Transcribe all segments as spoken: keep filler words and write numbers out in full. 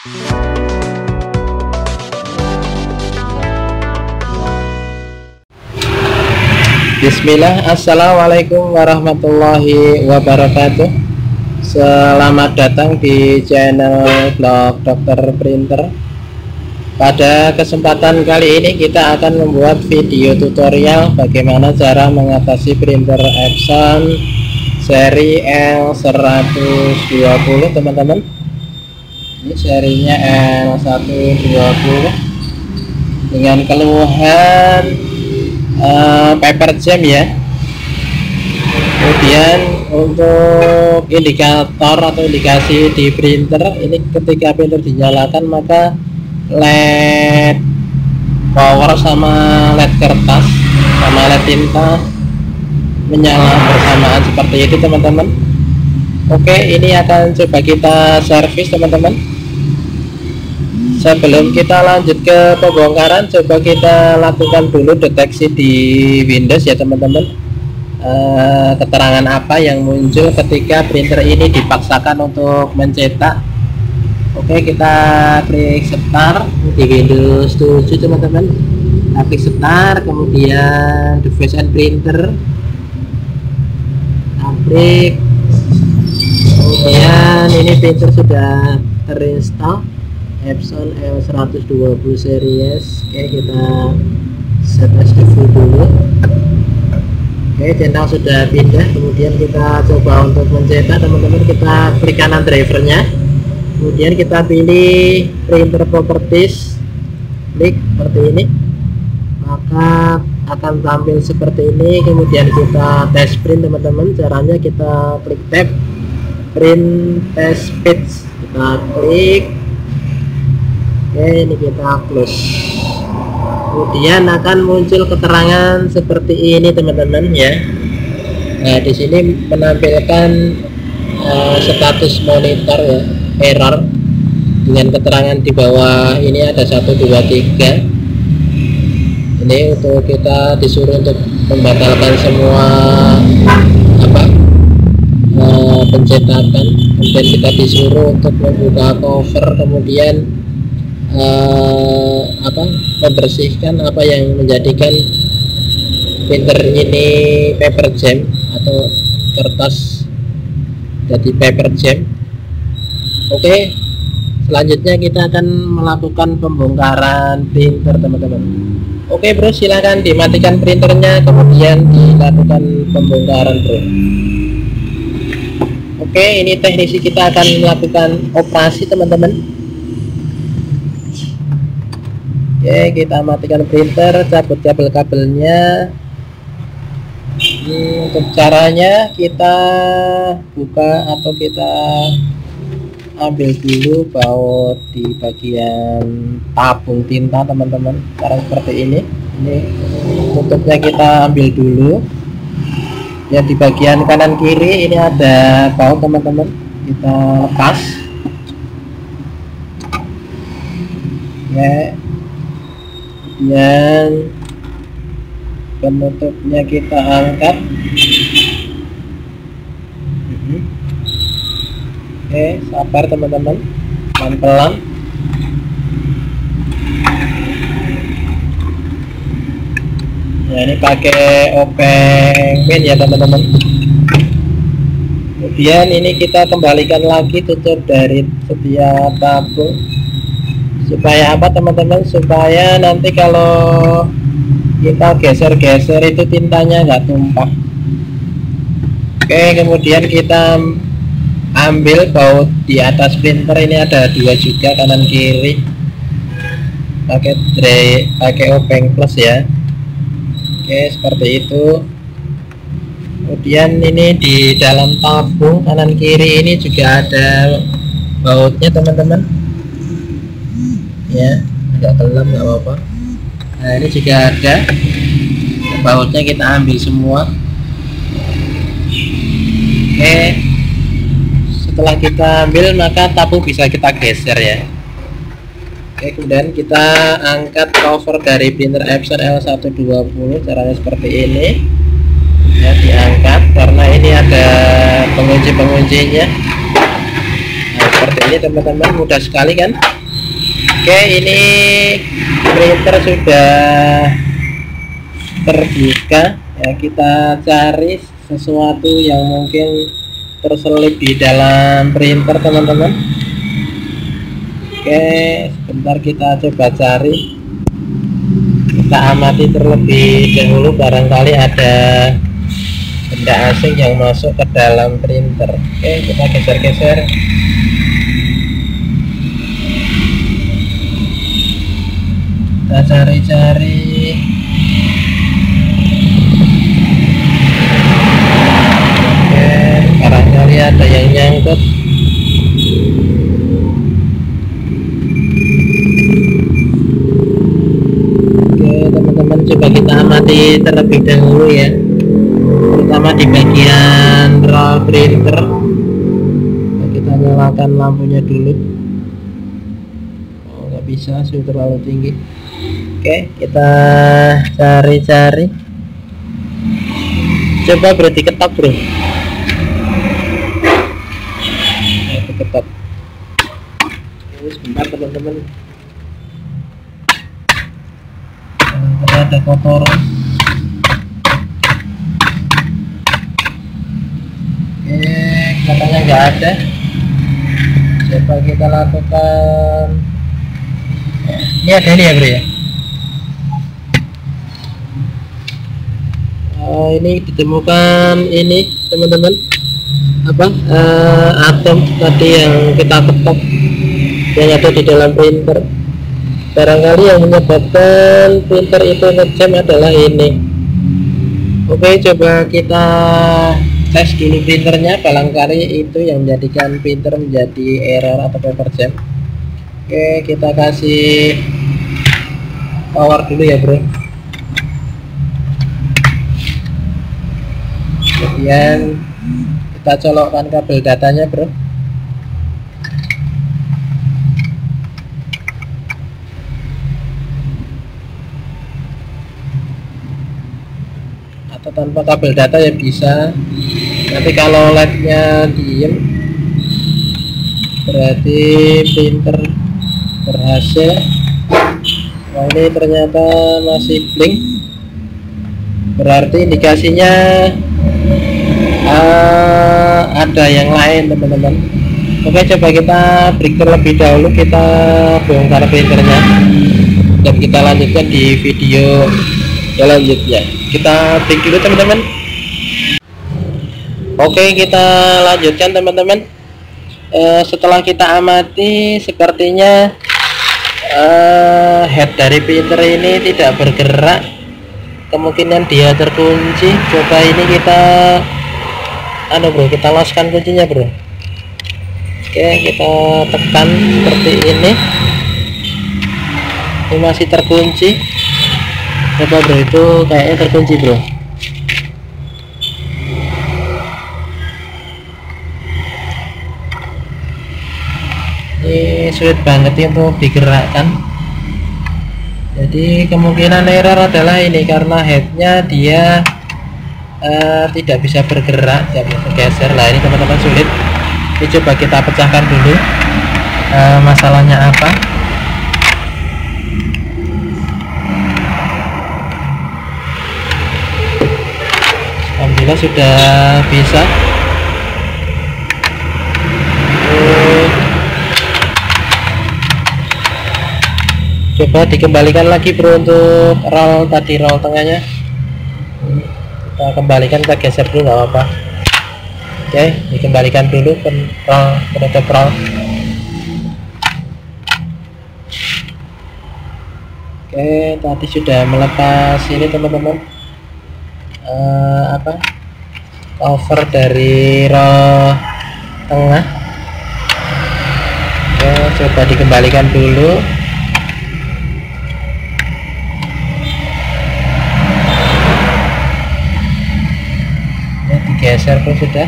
Bismillah, assalamualaikum warahmatullahi wabarakatuh. Selamat datang di channel blog Dokter Printer. Pada kesempatan kali ini kita akan membuat video tutorial bagaimana cara mengatasi printer Epson seri L seratus dua puluh, teman-teman. Ini serinya L seratus dua puluh dengan keluhan Uh, paper jam ya. Kemudian untuk indikator atau indikasi di printer ini, ketika printer dinyalakan maka L E D power sama L E D kertas sama L E D tinta menyala bersamaan seperti itu, teman-teman. Oke, ini akan coba kita servis, teman-teman. Sebelum kita lanjut ke pembongkaran, coba kita lakukan dulu deteksi di Windows ya, teman-teman. E, keterangan apa yang muncul ketika printer ini dipaksakan untuk mencetak. Oke, kita klik start di Windows tujuh, teman-teman. Kita klik start, kemudian device and printer, klik, kemudian ini printer sudah terinstall Epson L seratus dua puluh series. Oke, kita set as default dulu. Oke, centang sudah pindah. Kemudian kita coba untuk mencetak, teman-teman. Kita klik kanan drivernya, kemudian kita pilih printer properties, klik seperti ini, maka akan tampil seperti ini. Kemudian kita test print, teman-teman. Caranya kita klik tab print test page, kita klik. Oke, ini kita close. Kemudian akan muncul keterangan seperti ini, teman-teman ya. Nah, di sini menampilkan uh, status monitor ya, error, dengan keterangan di bawah ini ada satu dua tiga. Ini untuk kita disuruh untuk membatalkan semua apa uh, pencetakan. Kemudian kita disuruh untuk membuka cover, kemudian Uh, apa membersihkan apa yang menjadikan printer ini paper jam atau kertas jadi paper jam. Oke, selanjutnya kita akan melakukan pembongkaran printer, teman-teman. Oke bro, silahkan dimatikan printernya, kemudian dilakukan pembongkaran, bro. Oke, ini teknisi kita akan melakukan operasi, teman-teman. Oke, kita matikan printer, cabut kabel-kabelnya. Ini untuk caranya kita buka atau kita ambil dulu baut di bagian tabung tinta, teman-teman. Cara seperti ini. Ini tutupnya kita ambil dulu. Ya, di bagian kanan kiri ini ada baut, teman-teman. Kita lepas. Ya. Dan penutupnya kita angkat. Oke, sabar teman-teman, pelan-pelan. Nah, ini pakai obeng pin ya, teman-teman. Kemudian ini kita kembalikan lagi tutup dari setiap tabung. Supaya apa, teman-teman? Supaya nanti kalau kita geser-geser itu tintanya nggak tumpah. Oke, kemudian kita ambil baut di atas printer. Ini ada dua juga, kanan kiri. Pakai tray, pakai obeng plus ya. Oke, seperti itu. Kemudian ini di dalam tabung kanan kiri ini juga ada bautnya, teman-teman. Ya, agak gelap nggak apa-apa. Nah, ini juga ada bautnya, kita ambil semua. Oke, setelah kita ambil maka tabung bisa kita geser ya. Oke, kemudian kita angkat cover dari printer Epson L seratus dua puluh. Caranya seperti ini ya, diangkat karena ini ada pengunci-penguncinya. Nah, seperti ini teman-teman, mudah sekali kan. Oke, ini printer sudah terbuka ya, kita cari sesuatu yang mungkin terselip di dalam printer teman-teman. Oke, sebentar kita coba cari, kita amati terlebih dahulu, barangkali ada benda asing yang masuk ke dalam printer. Oke, kita geser-geser. Kita cari-cari. Oke, barangkali ada yang nyangkut. Oke teman-teman, coba kita amati terlebih dahulu ya, terutama di bagian roll printer. Kita nyalakan lampunya dulu. Oh, nggak bisa, sudah terlalu tinggi. Oke, kita cari-cari. Coba berarti ketap bro. Itu ketap. Ini sebentar teman-teman. Ada kotoran. Oke, katanya nggak ada. Coba kita lakukan. Ini ada ini ya bro ya. Oh, ini ditemukan ini teman-teman, apa uh, atom tadi yang kita ketok yang ada di dalam printer. Barangkali yang menyebabkan printer itu ngejam adalah ini. Oke, coba kita tes dulu printernya, barangkali itu yang menjadikan printer menjadi error atau paper jam. Oke, kita kasih power dulu ya bro. Kemudian kita colokkan kabel datanya bro. Atau tanpa kabel data ya bisa. Nanti kalau lednya diem berarti printer berhasil. Nah, ini ternyata masih blink, berarti indikasinya uh, ada yang lain teman-teman. Oke, coba kita break terlebih dahulu, kita bongkar printernya dan kita lanjutkan di video selanjutnya. Kita break dulu teman-teman. Oke, kita lanjutkan teman-teman. Uh, setelah kita amati, sepertinya uh, head dari printer ini tidak bergerak, kemungkinan dia terkunci. Coba ini kita anu bro, kita loskan kuncinya bro. Oke, kita tekan seperti ini, ini masih terkunci. Coba bro, itu kayaknya terkunci bro. Ini sulit banget untuk digerakkan, jadi kemungkinan error adalah ini karena headnya dia uh, tidak bisa bergerak, tidak bisa bergeser. Lah ini teman-teman sulit. Ini coba kita pecahkan dulu uh, masalahnya apa. Alhamdulillah sudah bisa. Coba dikembalikan lagi bro untuk roll tadi, roll tengahnya kita kembalikan, kita geser dulu nggak apa-apa. Oke, dikembalikan dulu ke roll, penutup roll. Oke, tadi sudah melepas ini teman-teman, uh, apa cover dari roll tengah. Oke, coba dikembalikan dulu. Geser pun sudah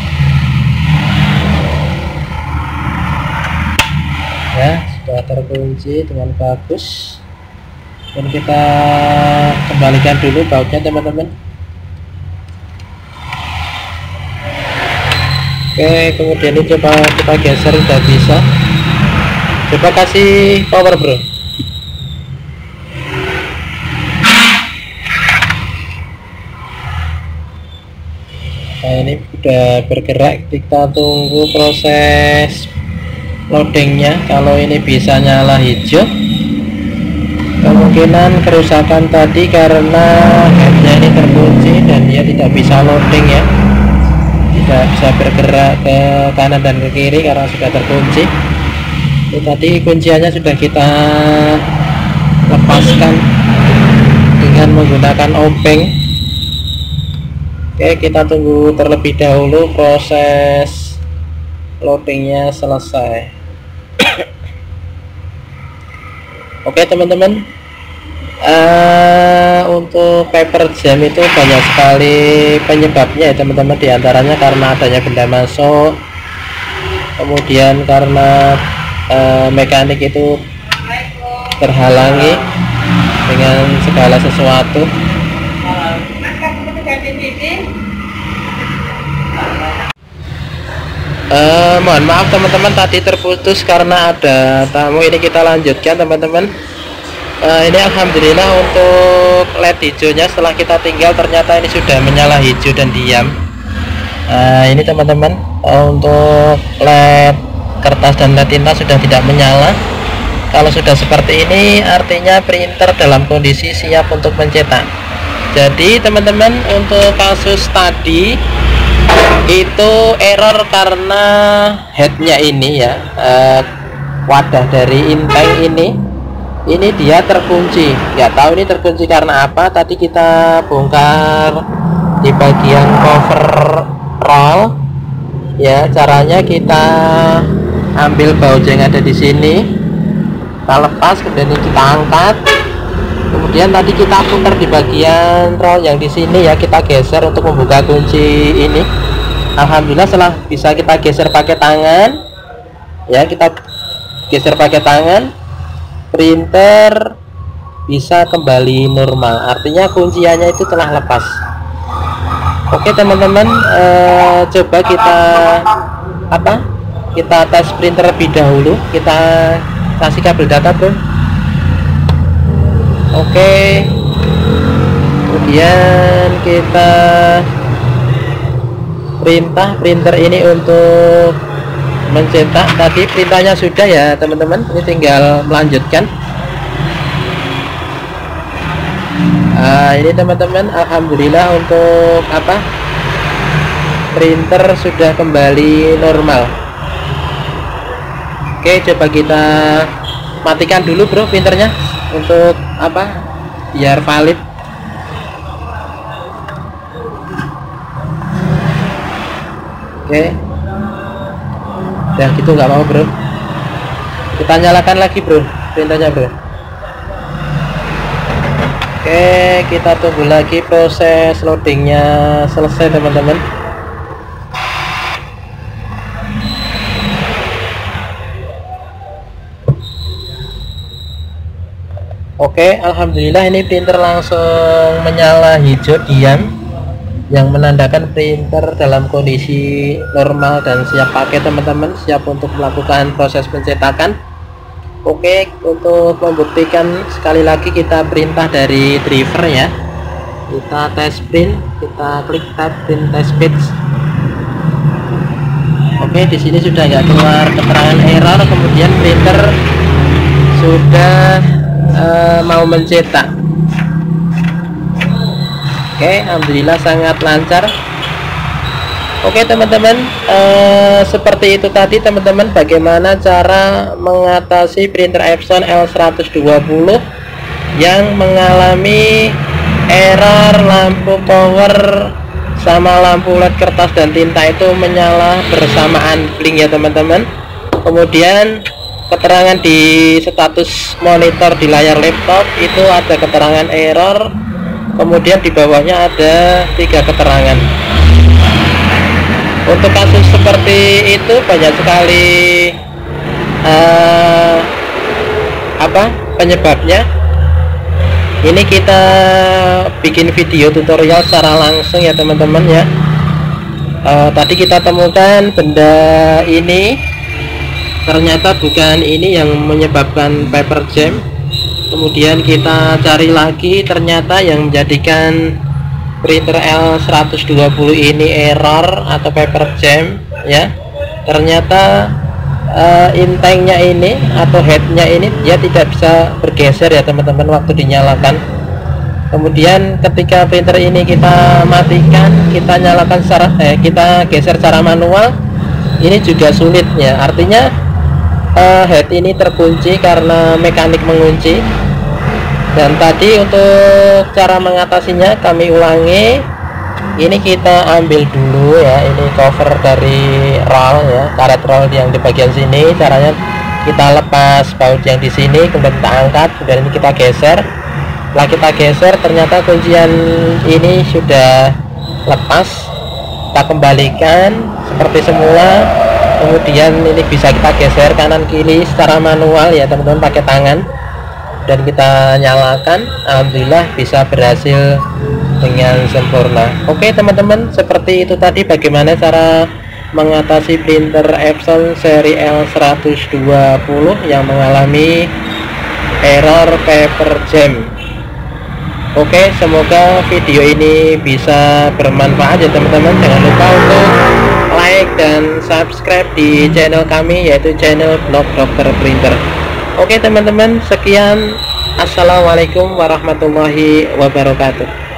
ya, sudah terkunci dengan bagus. Dan kita kembalikan dulu bautnya teman-teman. Oke, kemudian ini coba kita geser, udah bisa. Coba kasih power bro. Nah ini udah bergerak, kita tunggu proses loadingnya. Kalau ini bisa nyala hijau, kemungkinan kerusakan tadi karena headnya ini terkunci dan dia tidak bisa loading ya, tidak bisa bergerak ke kanan dan ke kiri karena sudah terkunci. Ini tadi kunciannya sudah kita lepaskan dengan menggunakan obeng. Oke, kita tunggu terlebih dahulu proses loadingnya selesai. Oke teman-teman, uh, untuk paper jam itu banyak sekali penyebabnya ya teman-teman. Diantaranya karena adanya benda masuk, kemudian karena uh, mekanik itu terhalangi dengan segala sesuatu. Uh, mohon maaf teman-teman, tadi terputus karena ada tamu. Ini kita lanjutkan teman-teman. Uh, ini alhamdulillah untuk led hijaunya setelah kita tinggal ternyata ini sudah menyala hijau dan diam. Uh, ini teman-teman, uh, untuk led kertas dan led tinta sudah tidak menyala. Kalau sudah seperti ini artinya printer dalam kondisi siap untuk mencetak. Jadi teman-teman, untuk kasus tadi itu error karena headnya ini ya, eh, wadah dari inteng ini ini dia terkunci. Nggak tahu ini terkunci karena apa. Tadi kita bongkar di bagian cover roll ya. Caranya kita ambil baut yang ada di sini, kita lepas, kemudian kita angkat, kemudian tadi kita putar di bagian roll yang di sini ya, kita geser untuk membuka kunci ini. Alhamdulillah setelah bisa kita geser pakai tangan ya, kita geser pakai tangan, printer bisa kembali normal, artinya kunciannya itu telah lepas. Oke teman-teman, eh, coba kita apa kita tes printer lebih dahulu. Kita kasih kabel data bro. Oke, kemudian kita perintah printer ini untuk mencetak. Tadi perintahnya sudah ya teman-teman, ini tinggal melanjutkan. Nah, ini teman-teman, alhamdulillah untuk apa printer sudah kembali normal. Oke, coba kita matikan dulu bro printernya untuk apa biar valid. Oke, dan gitu nggak mau bro, kita nyalakan lagi bro printernya bro. Oke, kita tunggu lagi proses loadingnya selesai teman-teman. Oke, alhamdulillah ini printer langsung menyala hijau diam, yang menandakan printer dalam kondisi normal dan siap pakai teman-teman, siap untuk melakukan proses pencetakan. Oke, untuk membuktikan sekali lagi kita perintah dari driver ya, kita tes print, kita klik tab print test page. Oke, di sini sudah nggak keluar keterangan error, kemudian printer sudah uh, mau mencetak. Oke, alhamdulillah sangat lancar. Oke teman-teman, eh, seperti itu tadi teman-teman, bagaimana cara mengatasi printer Epson L seratus dua puluh yang mengalami error lampu power sama lampu led kertas dan tinta itu menyala bersamaan blink ya teman-teman. Kemudian keterangan di status monitor di layar laptop itu ada keterangan error, kemudian di bawahnya ada tiga keterangan. Untuk kasus seperti itu banyak sekali uh, apa penyebabnya. Ini kita bikin video tutorial secara langsung ya teman-teman ya. uh, tadi kita temukan benda ini, ternyata bukan ini yang menyebabkan paper jam. Kemudian kita cari lagi, ternyata yang menjadikan printer L seratus dua puluh ini error atau paper jam ya, ternyata uh, intengnya ini atau headnya ini dia tidak bisa bergeser ya teman-teman waktu dinyalakan. Kemudian ketika printer ini kita matikan, kita nyalakan secara eh, kita geser secara manual, ini juga sulit ya. Artinya uh, head ini terkunci karena mekanik mengunci. Dan tadi untuk cara mengatasinya kami ulangi. Ini kita ambil dulu ya, ini cover dari roll ya, karet roll yang di bagian sini. Caranya kita lepas baut yang di sini, kemudian kita angkat, kemudian ini kita geser. Setelah kita geser, ternyata kuncian ini sudah lepas. Kita kembalikan seperti semula. Kemudian ini bisa kita geser kanan kiri secara manual ya teman-teman, pakai tangan. Dan kita nyalakan, alhamdulillah bisa berhasil dengan sempurna. Oke teman-teman, seperti itu tadi bagaimana cara mengatasi printer Epson seri L seratus dua puluh yang mengalami error paper jam. Oke, semoga video ini bisa bermanfaat ya teman-teman. Jangan lupa untuk like dan subscribe di channel kami, yaitu channel Blog Dokter Printer. Oke teman-teman, sekian. Assalamualaikum warahmatullahi wabarakatuh.